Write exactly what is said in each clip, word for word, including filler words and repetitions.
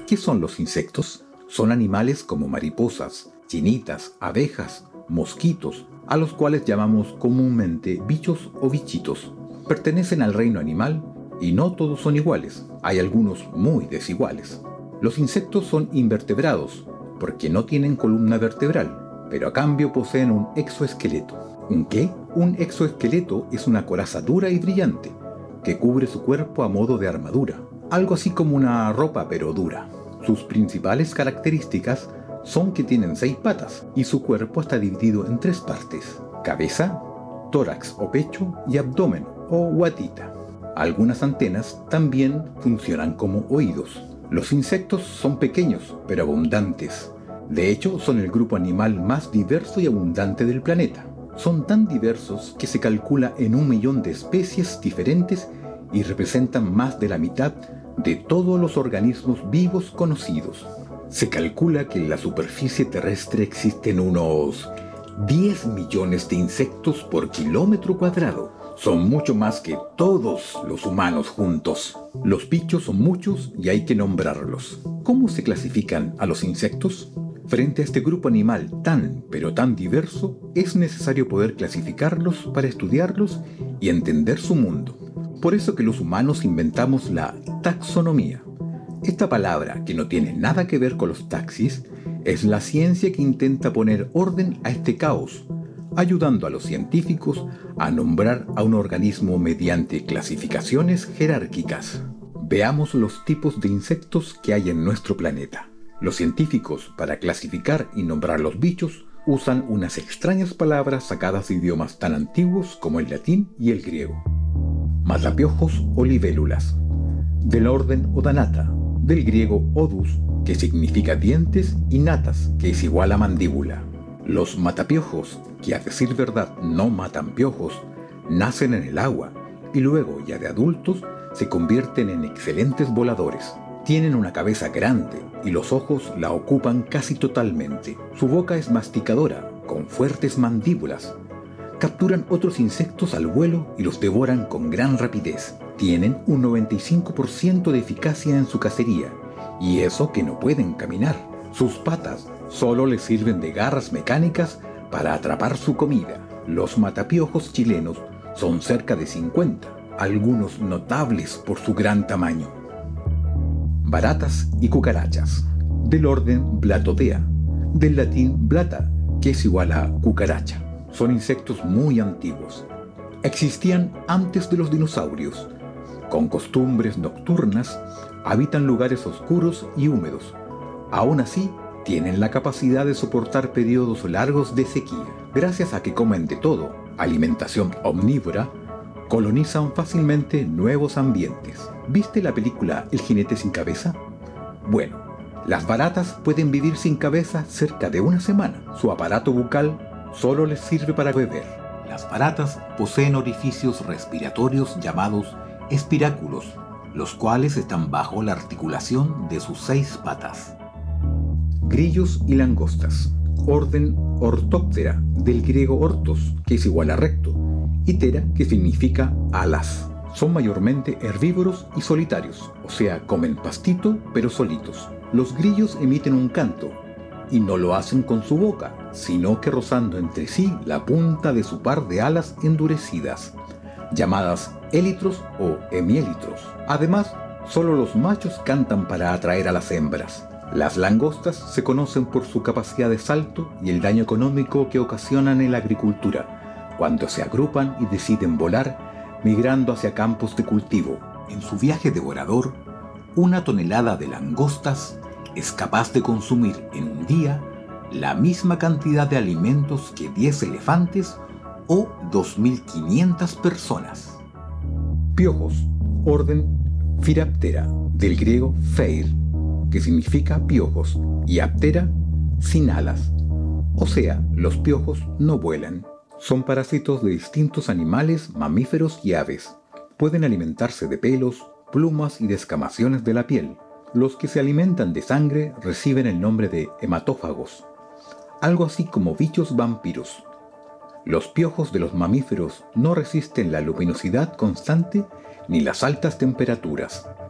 ¿Qué son los insectos? Son animales como mariposas, chinitas, abejas, mosquitos, a los cuales llamamos comúnmente bichos o bichitos. Pertenecen al reino animal y no todos son iguales, hay algunos muy desiguales. Los insectos son invertebrados porque no tienen columna vertebral, pero a cambio poseen un exoesqueleto. ¿Un qué? Un exoesqueleto es una coraza dura y brillante que cubre su cuerpo a modo de armadura, algo así como una ropa pero dura. Sus principales características son que tienen seis patas y su cuerpo está dividido en tres partes: cabeza, tórax o pecho y abdomen o guatita. Algunas antenas también funcionan como oídos. Los insectos son pequeños pero abundantes. De hecho, son el grupo animal más diverso y abundante del planeta. Son tan diversos que se calcula en un millón de especies diferentes y representan más de la mitad de todos los organismos vivos conocidos. Se calcula que en la superficie terrestre existen unos diez millones de insectos por kilómetro cuadrado. Son mucho más que todos los humanos juntos. Los bichos son muchos y hay que nombrarlos. ¿Cómo se clasifican a los insectos? Frente a este grupo animal tan, pero tan diverso, es necesario poder clasificarlos para estudiarlos y entender su mundo. Por eso que los humanos inventamos la taxonomía. Esta palabra, que no tiene nada que ver con los taxis, es la ciencia que intenta poner orden a este caos, ayudando a los científicos a nombrar a un organismo mediante clasificaciones jerárquicas. Veamos los tipos de insectos que hay en nuestro planeta. Los científicos, para clasificar y nombrar los bichos, usan unas extrañas palabras sacadas de idiomas tan antiguos como el latín y el griego. Matapiojos o libélulas, del orden Odanata, del griego odus, que significa dientes, y natas, que es igual a mandíbula. Los matapiojos, que a decir verdad no matan piojos, nacen en el agua y luego, ya de adultos, se convierten en excelentes voladores. Tienen una cabeza grande y los ojos la ocupan casi totalmente. Su boca es masticadora, con fuertes mandíbulas. Capturan otros insectos al vuelo y los devoran con gran rapidez. Tienen un noventa y cinco por ciento de eficacia en su cacería, y eso que no pueden caminar. Sus patas solo les sirven de garras mecánicas para atrapar su comida. Los matapiojos chilenos son cerca de cincuenta, algunos notables por su gran tamaño. Baratas y cucarachas, del orden Blattodea, del latín blata, que es igual a cucaracha. Son insectos muy antiguos. Existían antes de los dinosaurios. Con costumbres nocturnas, habitan lugares oscuros y húmedos. Aún así, tienen la capacidad de soportar periodos largos de sequía. Gracias a que comen de todo, alimentación omnívora, colonizan fácilmente nuevos ambientes. ¿Viste la película El jinete sin cabeza? Bueno, las baratas pueden vivir sin cabeza cerca de una semana. Su aparato bucal solo les sirve para beber. Las baratas poseen orificios respiratorios llamados espiráculos, los cuales están bajo la articulación de sus seis patas. Grillos y langostas, orden Orthoptera, del griego ortos, que es igual a recto, y tera, que significa alas. Son mayormente herbívoros y solitarios, o sea, comen pastito pero solitos. Los grillos emiten un canto, y no lo hacen con su boca, sino que rozando entre sí la punta de su par de alas endurecidas, llamadas élitros o hemiélitros. Además, solo los machos cantan para atraer a las hembras. Las langostas se conocen por su capacidad de salto y el daño económico que ocasionan en la agricultura, cuando se agrupan y deciden volar, migrando hacia campos de cultivo. En su viaje devorador, una tonelada de langostas es capaz de consumir en un día la misma cantidad de alimentos que diez elefantes o dos mil quinientas personas. Piojos, orden Phyraphthera, del griego pheir, que significa piojos, y aptera, sin alas. O sea, los piojos no vuelan. Son parásitos de distintos animales, mamíferos y aves. Pueden alimentarse de pelos, plumas y descamaciones de la piel. Los que se alimentan de sangre reciben el nombre de hematófagos, algo así como bichos vampiros. Los piojos de los mamíferos no resisten la luminosidad constante ni las altas temperaturas.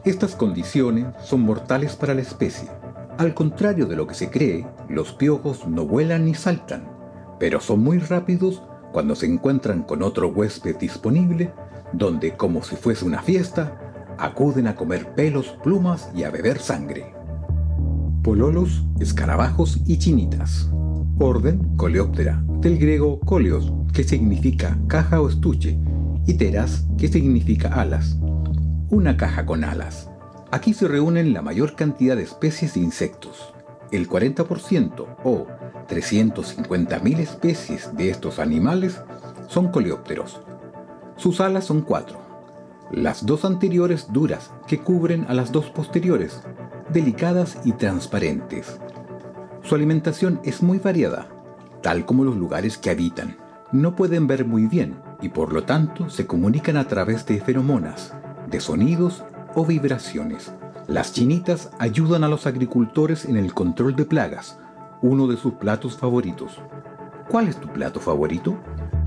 Estas condiciones son mortales para la especie. Al contrario de lo que se cree, los piojos no vuelan ni saltan, pero son muy rápidos cuando se encuentran con otro huésped disponible, donde, como si fuese una fiesta, acuden a comer pelos, plumas y a beber sangre. Pololos, escarabajos y chinitas. Orden Coleóptera, del griego koleos, que significa caja o estuche, y teras, que significa alas. Una caja con alas. Aquí se reúnen la mayor cantidad de especies de insectos. El cuarenta por ciento o trescientas cincuenta mil especies de estos animales son coleópteros. Sus alas son cuatro. Las dos anteriores duras que cubren a las dos posteriores, delicadas y transparentes. Su alimentación es muy variada, tal como los lugares que habitan. No pueden ver muy bien y por lo tanto se comunican a través de feromonas, de sonidos o vibraciones. Las chinitas ayudan a los agricultores en el control de plagas, uno de sus platos favoritos. ¿Cuál es tu plato favorito?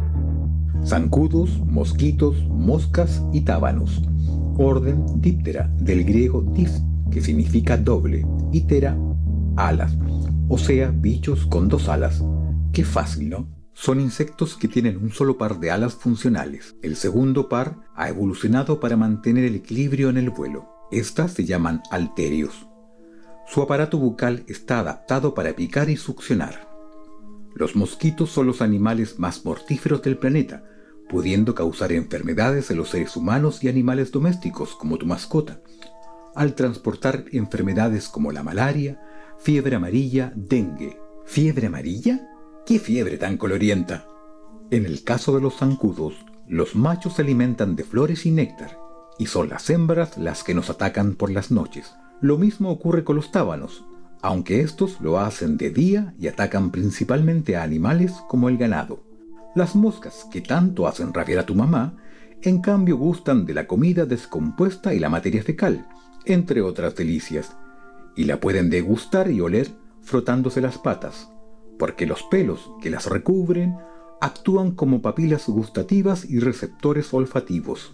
Zancudos, mosquitos, moscas y tábanos. Orden Diptera, del griego dis, que significa doble, y tera, alas, o sea, bichos con dos alas. Qué fácil, ¿no? Son insectos que tienen un solo par de alas funcionales. El segundo par ha evolucionado para mantener el equilibrio en el vuelo. Estas se llaman halterios. Su aparato bucal está adaptado para picar y succionar. Los mosquitos son los animales más mortíferos del planeta, pudiendo causar enfermedades en los seres humanos y animales domésticos, como tu mascota, al transportar enfermedades como la malaria, fiebre amarilla, dengue. ¿Fiebre amarilla? ¡Qué fiebre tan colorienta! En el caso de los zancudos, los machos se alimentan de flores y néctar, y son las hembras las que nos atacan por las noches. Lo mismo ocurre con los tábanos, aunque estos lo hacen de día y atacan principalmente a animales como el ganado. Las moscas, que tanto hacen rabiar a tu mamá, en cambio gustan de la comida descompuesta y la materia fecal, entre otras delicias, y la pueden degustar y oler frotándose las patas, porque los pelos que las recubren actúan como papilas gustativas y receptores olfativos.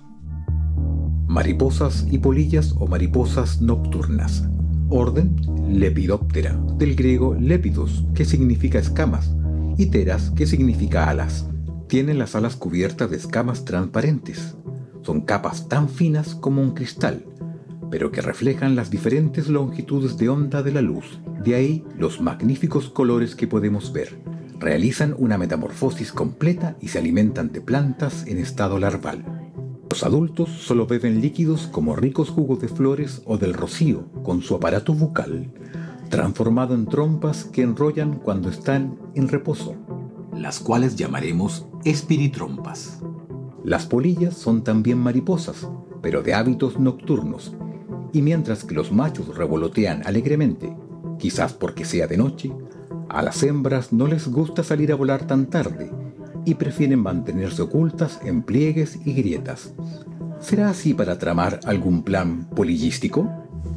Mariposas y polillas o mariposas nocturnas. Orden Lepidoptera, del griego lepidos, que significa escamas, y teras, que significa alas. Tienen las alas cubiertas de escamas transparentes. Son capas tan finas como un cristal, pero que reflejan las diferentes longitudes de onda de la luz. De ahí los magníficos colores que podemos ver. Realizan una metamorfosis completa y se alimentan de plantas en estado larval. Los adultos solo beben líquidos como ricos jugos de flores o del rocío con su aparato bucal, transformado en trompas que enrollan cuando están en reposo, las cuales llamaremos espiritrompas. Las polillas son también mariposas, pero de hábitos nocturnos, y mientras que los machos revolotean alegremente, quizás porque sea de noche, a las hembras no les gusta salir a volar tan tarde y prefieren mantenerse ocultas en pliegues y grietas. ¿Será así para tramar algún plan polillístico?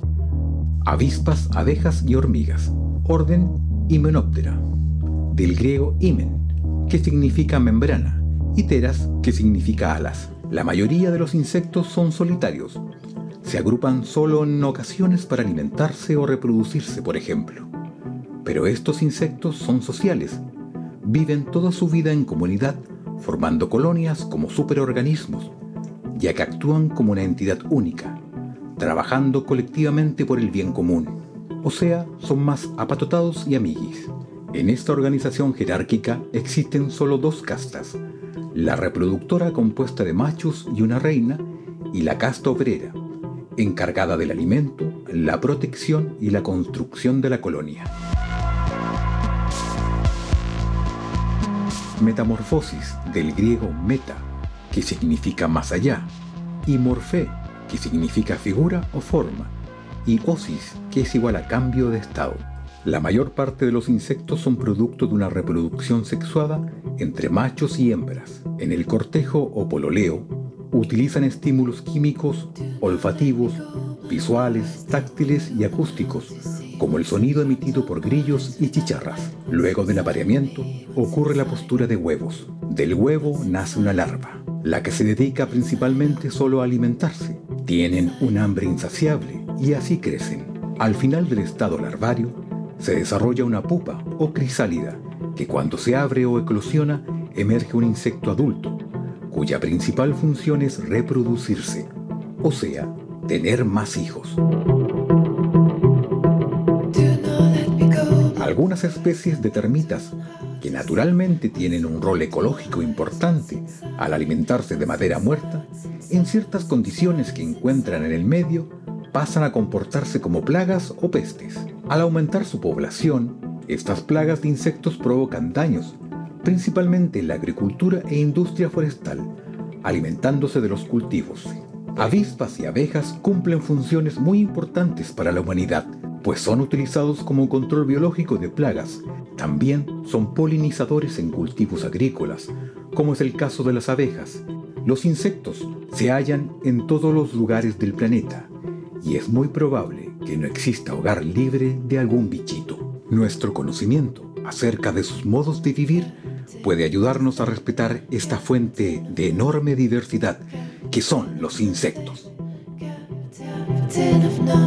Avispas, abejas y hormigas. Orden Hymenoptera, del griego hymen, que significa membrana, y teras, que significa alas. La mayoría de los insectos son solitarios. Se agrupan solo en ocasiones para alimentarse o reproducirse, por ejemplo. Pero estos insectos son sociales. Viven toda su vida en comunidad, formando colonias como superorganismos, ya que actúan como una entidad única, trabajando colectivamente por el bien común. O sea, son más apatotados y amiguis. En esta organización jerárquica existen solo dos castas: la reproductora, compuesta de machos y una reina, y la casta obrera, encargada del alimento, la protección y la construcción de la colonia. Metamorfosis, del griego meta, que significa más allá, y morfé, que significa figura o forma, y osis, que es igual a cambio de estado. La mayor parte de los insectos son producto de una reproducción sexuada entre machos y hembras. En el cortejo o pololeo, utilizan estímulos químicos, olfativos, visuales, táctiles y acústicos, como el sonido emitido por grillos y chicharras. Luego del apareamiento, ocurre la postura de huevos. Del huevo nace una larva. la que se dedica principalmente solo a alimentarse. Tienen un hambre insaciable y así crecen. Al final del estado larvario, se desarrolla una pupa o crisálida, que cuando se abre o eclosiona, emerge un insecto adulto, cuya principal función es reproducirse, o sea, tener más hijos. Algunas especies de termitas, que naturalmente tienen un rol ecológico importante al alimentarse de madera muerta, en ciertas condiciones que encuentran en el medio, pasan a comportarse como plagas o pestes. Al aumentar su población, estas plagas de insectos provocan daños, principalmente en la agricultura e industria forestal, alimentándose de los cultivos. Avispas y abejas cumplen funciones muy importantes para la humanidad, pues son utilizados como control biológico de plagas. También son polinizadores en cultivos agrícolas, como es el caso de las abejas. Los insectos se hallan en todos los lugares del planeta, y es muy probable que no exista hogar libre de algún bichito. Nuestro conocimiento acerca de sus modos de vivir puede ayudarnos a respetar esta fuente de enorme diversidad que son los insectos.